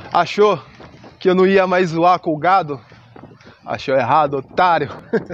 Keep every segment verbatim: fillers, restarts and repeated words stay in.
Achou que eu não ia mais zoar com o gado? Achou errado, otário.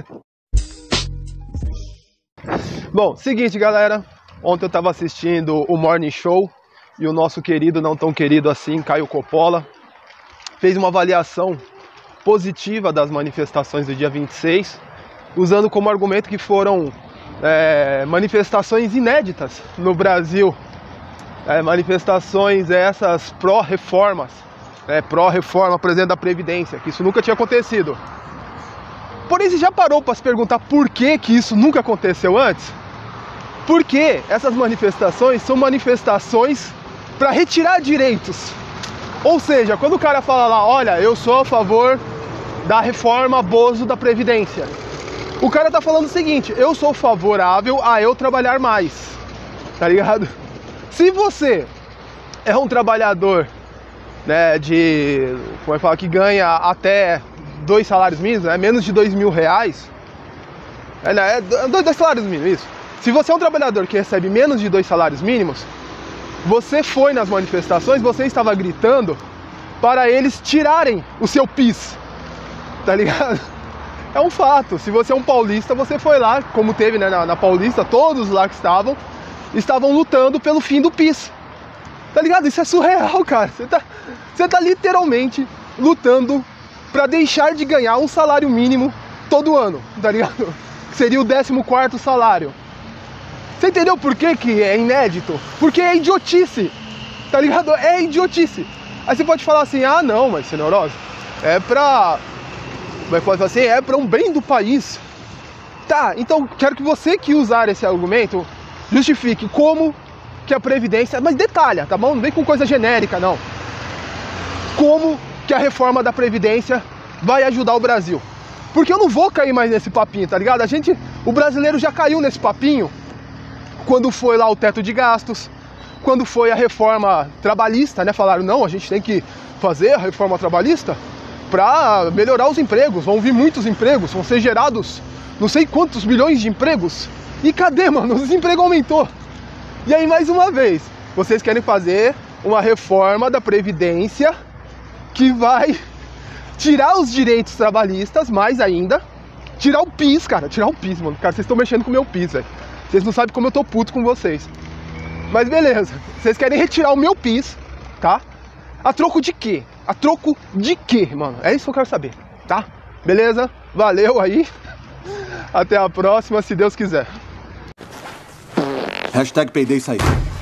Bom, seguinte, galera. Ontem eu tava assistindo o Morning Show e o nosso querido, não tão querido assim, Caio Coppola, fez uma avaliação positiva das manifestações do dia vinte e seis, usando como argumento que foram é, manifestações inéditas no Brasil. É, manifestações essas pró-reformas, é, pró-reforma, por exemplo, da Previdência, que isso nunca tinha acontecido. Porém, você já parou para se perguntar por que que isso nunca aconteceu antes? Porque essas manifestações são manifestações para retirar direitos. Ou seja, quando o cara fala lá, olha, eu sou a favor da reforma Bozo da Previdência, o cara tá falando o seguinte, eu sou favorável a eu trabalhar mais, tá ligado? Se você é um trabalhador, né, de, como é que fala, que ganha até dois salários mínimos, né, menos de dois mil reais, é, é, dois, dois salários mínimos, isso. Se você é um trabalhador que recebe menos de dois salários mínimos, você foi nas manifestações, você estava gritando para eles tirarem o seu PIS, tá ligado? É um fato. Se você é um paulista, você foi lá, como teve, né, na, na Paulista, todos lá que estavam, estavam lutando pelo fim do PIS, tá ligado? Isso é surreal, cara. Você tá, você tá literalmente lutando para deixar de ganhar um salário mínimo todo ano, tá ligado? Que seria o décimo quarto salário. Você entendeu por que que é inédito? Porque é idiotice, tá ligado? É idiotice. Aí você pode falar assim, ah não, mas sem neurose, é pra... Mas pode falar assim, é pra um bem do país. Tá, então quero que você que usar esse argumento justifique como que a Previdência... Mas detalha, tá bom? Não vem com coisa genérica, não. Como que a reforma da Previdência vai ajudar o Brasil? Porque eu não vou cair mais nesse papinho, tá ligado? A gente, o brasileiro já caiu nesse papinho quando foi lá o teto de gastos, quando foi a reforma trabalhista, né? Falaram, não, a gente tem que fazer a reforma trabalhista para melhorar os empregos, vão vir muitos empregos, vão ser gerados não sei quantos milhões de empregos. E cadê, mano? O desemprego aumentou. E aí, mais uma vez, vocês querem fazer uma reforma da Previdência que vai tirar os direitos trabalhistas, mais ainda, tirar o PIS, cara, tirar o PIS, mano. Cara, vocês estão mexendo com o meu PIS, velho. Vocês não sabem como eu tô puto com vocês. Mas beleza, vocês querem retirar o meu PIS, tá? A troco de quê? A troco de quê, mano? É isso que eu quero saber, tá? Beleza? Valeu aí. Até a próxima, se Deus quiser. Hashtag peidei sair.